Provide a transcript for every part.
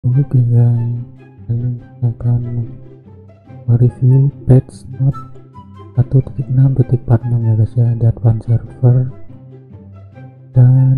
Oke guys, kali ini akan mereview patch note 1.6.46 ya guys ya, di advance server. Dan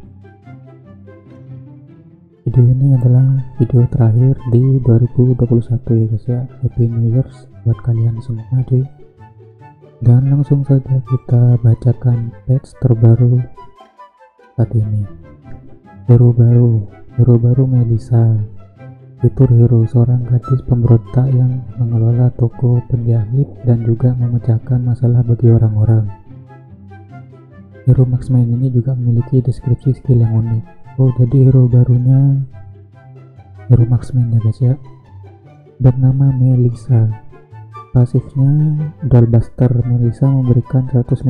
video ini adalah video terakhir di 2021 ya guys ya. Happy New Year's buat kalian semua cuy. Dan langsung saja kita bacakan patch terbaru saat ini. Hero baru Melissa, fitur hero, seorang gadis pemberontak yang mengelola toko penjahit dan juga memecahkan masalah bagi orang-orang. Hero Marksman ini juga memiliki deskripsi skill yang unik. Oh, jadi hero barunya hero Marksman ya guys ya, bernama Melissa. Pasifnya Dollbuster. Melissa memberikan 150%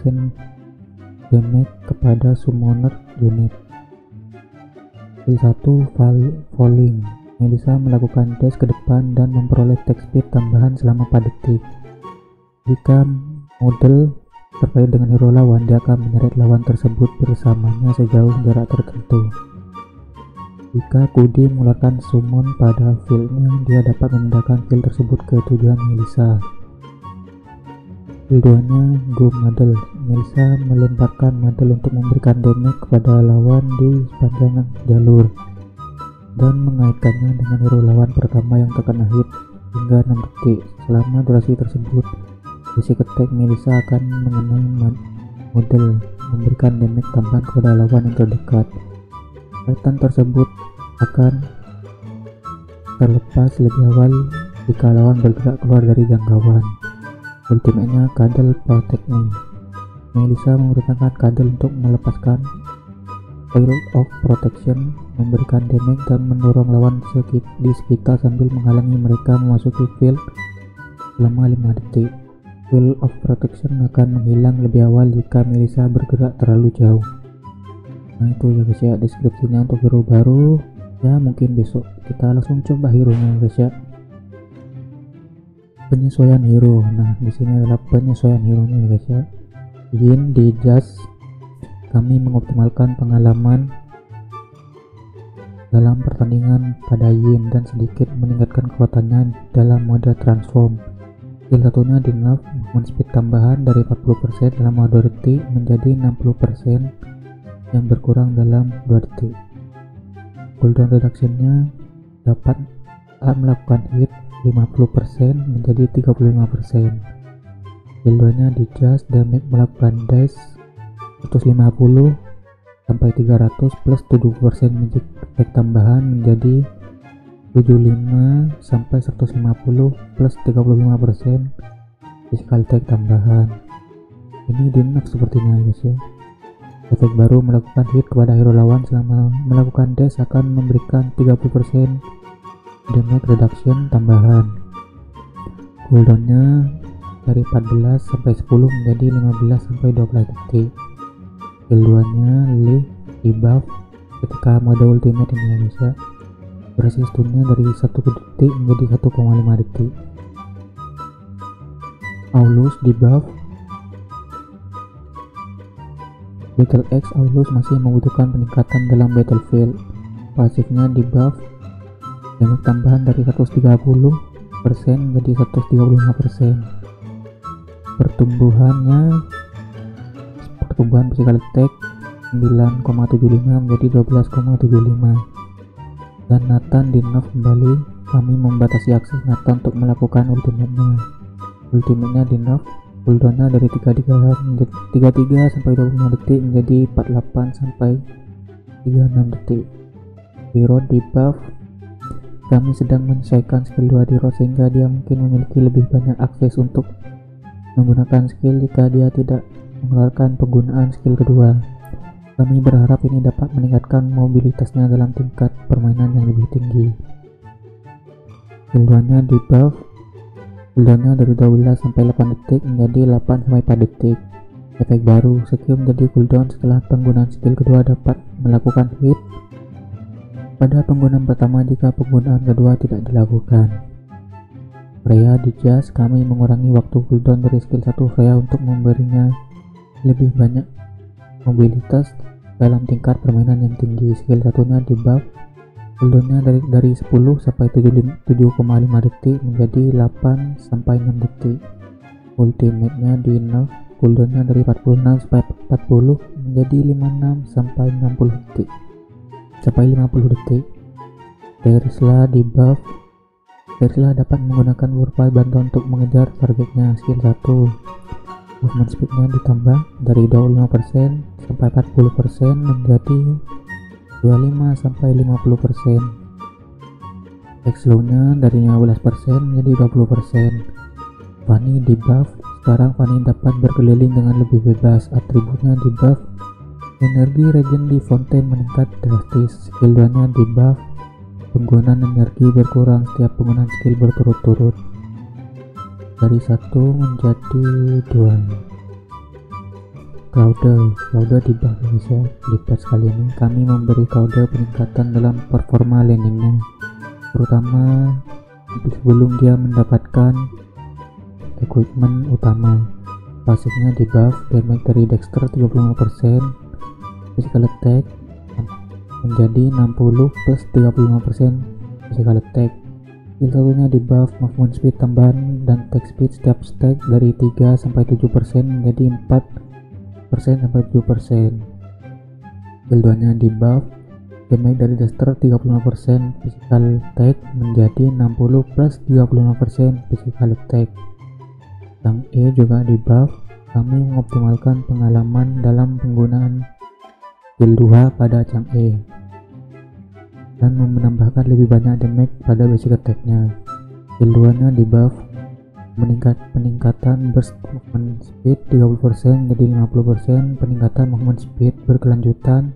damage kepada summoner unit. Skill 1 Falling. Melissa melakukan dash ke depan dan memperoleh attack speed tambahan selama 4 detik. Jika model terkait dengan hero lawan, dia akan menyeret lawan tersebut bersamanya sejauh jarak tertentu. Jika Kudi mengeluarkan summon pada fieldnya, dia dapat memindahkan field tersebut ke tujuan Melissa. Skill 2-nya Go Model. Melissa melemparkan model untuk memberikan damage kepada lawan di sepanjang jalur dan mengaitkannya dengan hero lawan pertama yang terkena hit hingga 6 detik. Selama durasi tersebut, basic attack Melissa akan mengenai model, memberikan damage tambahan kepada lawan yang terdekat. Kaitan tersebut akan terlepas lebih awal jika lawan bergerak keluar dari jangkauan. Ultimate-nya Cuddle Protect Me. Melissa menggunakan Cuddle untuk melepaskan Field of Protection, memberikan damage dan mendorong lawan di sekitar sambil menghalangi mereka memasuki field selama 5 detik. Field of Protection akan menghilang lebih awal jika Melissa bergerak terlalu jauh. Nah itu ya guys ya, deskripsinya untuk hero baru. Ya mungkin besok kita langsung coba hero nya guys ya. Penyesuaian hero. Nah di sini adalah penyesuaian hero nya guys ya. Yin di Just, kami mengoptimalkan pengalaman dalam pertandingan pada Yin dan sedikit meningkatkan kekuatannya dalam mode transform. Skill satunya di nerf, movement speed tambahan dari 40% dalam 2 detik menjadi 60% yang berkurang dalam 2 detik. Cooldown reduction-nya dapat melakukan hit 50% menjadi 35%. Skill 2-nya di Just, damage melakukan dash 150 sampai 300 plus 70% magic attack tambahan menjadi 75 sampai 150 plus 35% physical attack tambahan. Ini di nerf sepertinya guys ya. Efek baru melakukan hit kepada hero lawan selama melakukan dash akan memberikan 30% damage reduction tambahan. Cooldownnya dari 14 sampai 10 menjadi 15 sampai 12 detik. Skill 2-nya Lee debuff ketika mode ultimate ini ya guys ya. Durasi stunnya dari 1 detik menjadi 1,5 detik. Aulus debuff. Battle Axe Aulus masih membutuhkan peningkatan dalam battlefield. Pasifnya debuff, damage tambahan dari 130% menjadi 135%. Pertumbuhan physical attack 9,75 menjadi 12,75. Dan Nathan di nerf kembali, kami membatasi akses Nathan untuk melakukan ultimate-nya. Ultimate-nya di nerf, cooldown-nya dari 33 sampai 25 detik menjadi 48 sampai 36 detik. Hero debuff, kami sedang menyesuaikan skill 2 di Rod sehingga dia mungkin memiliki lebih banyak akses untuk menggunakan skill jika dia tidak mengeluarkan penggunaan skill kedua. Kami berharap ini dapat meningkatkan mobilitasnya dalam tingkat permainan yang lebih tinggi. Skill 2-nya debuff, cooldown-nya dari 12 sampai 8 detik menjadi 8 sampai 4 detik. Efek baru, skill menjadi cooldown setelah penggunaan skill kedua dapat melakukan hit pada penggunaan pertama jika penggunaan kedua tidak dilakukan. Freya di Just, kami mengurangi waktu cooldown dari skill 1 Freya untuk memberinya lebih banyak mobilitas dalam tingkat permainan yang tinggi. Skill satunya debuff, cooldownnya dari 10 sampai 7,5 detik menjadi 8 sampai 6 detik. Ultimate-nya di nerf, cooldownnya dari 46 sampai 40 menjadi 56 sampai 60 detik sampai 50 detik. Tesla di buff, Tesla dapat menggunakan beberapa bantuan untuk mengejar targetnya. Skill 1, movement speed-nya ditambah dari 25% sampai 40% menjadi 25 sampai 50%. Attack slow-nya dari 15% menjadi 20%. Fanny di buff, sekarang Fanny dapat berkeliling dengan lebih bebas. Atributnya di buff, energi regen di fountain meningkat drastis. Skill 2 nya di buff, penggunaan energi berkurang setiap penggunaan skill berturut-turut dari 1 menjadi 2. Cloud di buff bisa. Di patch kali ini kami memberi Cloud peningkatan dalam performa landingnya, terutama sebelum dia mendapatkan equipment utama. Pasifnya di buff, damage dari Dexter 35%, physical attack menjadi 60 plus 35% physical attack. Skill satunya di buff, movement speed tambahan dan attack speed setiap stack dari 3 sampai 7% menjadi 4% sampai 7%. Skill 2 nya di buff, damage dari Dexter 35%, physical attack menjadi 60 plus 35% physical attack. Yang E juga di buff, kami mengoptimalkan pengalaman dalam penggunaan skill 2 pada Chang E dan menambahkan lebih banyak damage pada basic attack-nya. Skill 2 nya di buff, peningkatan burst movement speed 30% jadi 50%, peningkatan movement speed berkelanjutan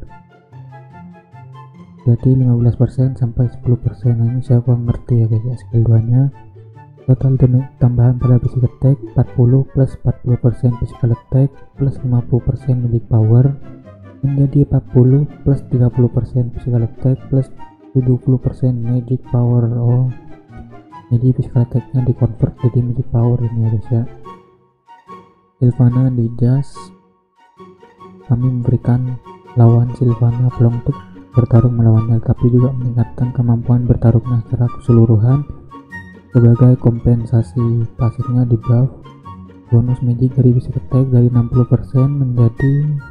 jadi 15% sampai 10%. Nah, ini saya kurang ngerti ya guys ya. Skill 2 nya total damage tambahan pada basic attack 40 plus 40% physical attack plus 50% magic power menjadi 40 plus 30% physical attack plus 70% magic power. Oh, jadi physical attack-nya di convert jadi magic power ini ya guys ya. Sylvana di Jazz, kami memberikan lawan Sylvana peluang untuk bertarung melawannya, tapi juga meningkatkan kemampuan bertarungnya secara keseluruhan. Sebagai kompensasi, pasifnya di buff, bonus magic dari basic attack dari 60% menjadi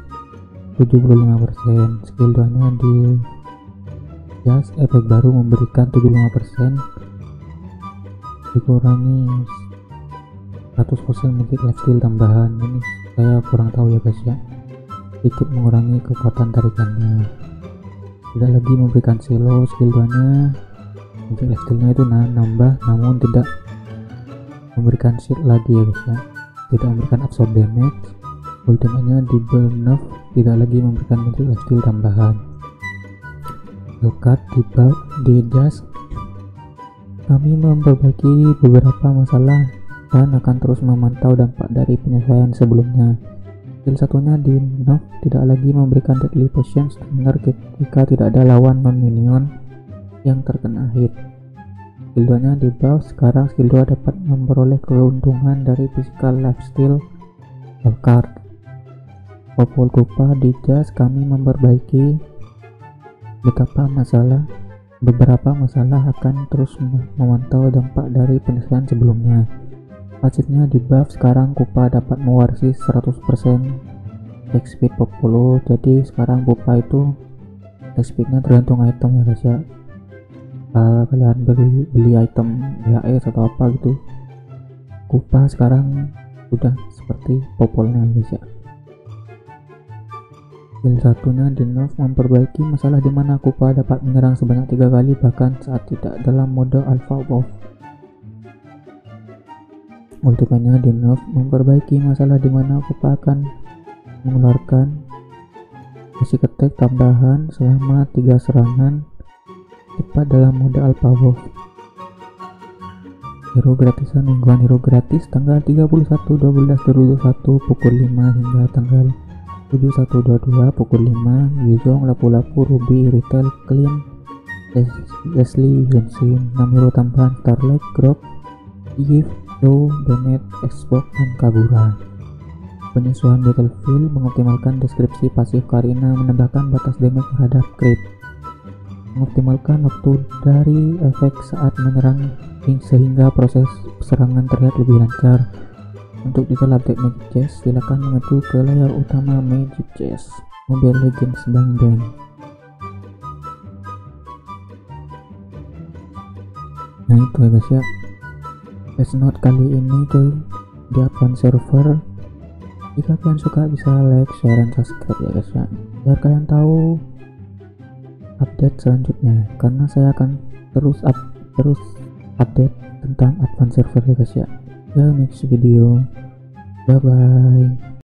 75%. Skill 2 nya di Jazz, efek baru memberikan 75% dikurangi 100% magic lifesteal tambahan. Ini saya kurang tahu ya guys ya, sedikit mengurangi kekuatan tarikannya. Tidak lagi memberikan silo. Skill 2 nya magic lifestealnya itu nambah, namun tidak memberikan shield lagi ya guys ya, tidak memberikan absorb damage. Ultimate-nya di nerf, tidak lagi memberikan magic lifesteal tambahan. Lokat di Jazz, kami memperbaiki beberapa masalah dan akan terus memantau dampak dari penyesuaian sebelumnya. Skill satunya di nerf, tidak lagi memberikan deadly potion standar ketika tidak ada lawan non-minion yang terkena hit. Skill 2 nya di buff, sekarang skill 2 dapat memperoleh keuntungan dari physical lifesteal card. Popol Kupa di Jazz, kami memperbaiki beberapa masalah akan terus memantau dampak dari penyesuaian sebelumnya. Pasifnya di buff, sekarang Kupa dapat mewarisi 100% attack speed Popolo, jadi sekarang Kupa itu attack speednya tergantung item ya guys ya. Kalian beli item HS atau apa gitu, Kupa sekarang sudah seperti Popolnya guys ya. Skill satunya di nerf, memperbaiki masalah dimana Kupa dapat menyerang sebanyak 3 kali bahkan saat tidak dalam mode alpha buff. Ultimate-nya di nerf, memperbaiki masalah dimana Kupa akan mengeluarkan basic attack tambahan selama 3 serangan cepat dalam mode alpha buff. Hero gratisan mingguan, hero gratis tanggal 31/12/2021 pukul 5 hingga tanggal 7/1/22 pukul 5. Yuzong, Lapu-Lapu, Ruby, Retail, Clean, Leslie, Johnson. 6 hero tambahan Starlight, Grok, Eve, Joe, Bennett, Xbox, dan Kagura. Penyesuaian Battlefield, mengoptimalkan deskripsi pasif Karina, menambahkan batas damage terhadap crit. mengoptimalkan waktu dari efek saat menyerang sehingga proses serangan terlihat lebih lancar. Untuk detail update Magic Chess, silakan mengacu ke layar utama Magic Chess Mobile Legends Bang Bang. Nah itu ya guys ya, Best Note kali ini coy di Advance Server. Jika kalian suka bisa like, share, dan subscribe ya guys ya, biar kalian tahu update selanjutnya, karena saya akan terus update tentang Advance Server ya guys ya. Next video, bye bye.